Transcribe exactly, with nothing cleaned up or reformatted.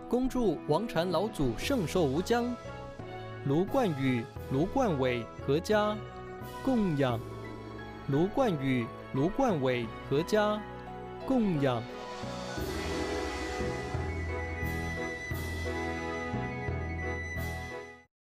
恭祝王禅老祖圣寿无疆。卢冠宇、卢冠伟合家供养。卢冠宇、卢冠伟合家供养。